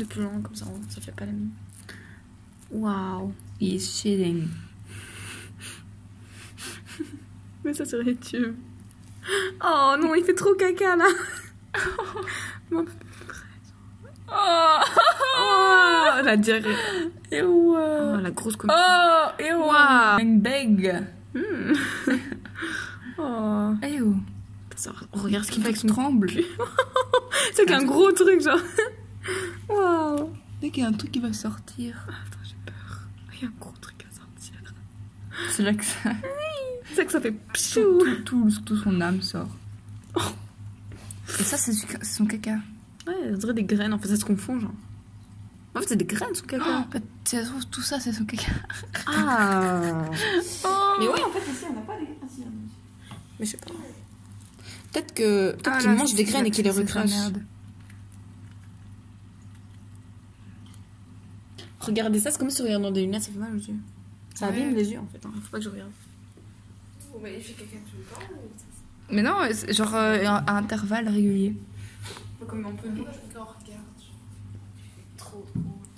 De plus loin, comme ça fait pas la mine. Waouh. He's shitting. Mais ça serait tube. Oh non, il fait trop caca là. Oh, la diarrhée. Et Oh, la grosse coquille. Oh, et Wow. un beg. Oh. Et où? Regarde ce qu'il fait avec son tremble. C'est qu'un gros truc, genre. Waouh. Dès qu'il y a un truc qui va sortir. Attends, j'ai peur. Il y a un gros truc à sortir. C'est là que ça. C'est ça que ça fait pchou. Tout son âme sort. Et ça, c'est son caca. Ouais, on dirait des graines. En fait, ça se confond, genre. En fait, c'est des graines, son caca. Oh, tout ça, c'est son caca. Ah. Oh. Mais ouais, en fait, ici, on n'a pas les graines. Mais je sais pas. Peut-être qu'il mange des graines et qu'il les recrache. Regardez ça, c'est comme si on regardait dans des lunettes, ça fait mal aux yeux. Ça abîme les yeux, en fait. Hein. Faut pas que je regarde. Oh, mais il fait caca tout le temps ou... Mais non, c'est genre à intervalles réguliers. Comme on peut. Quand on regarde, trop.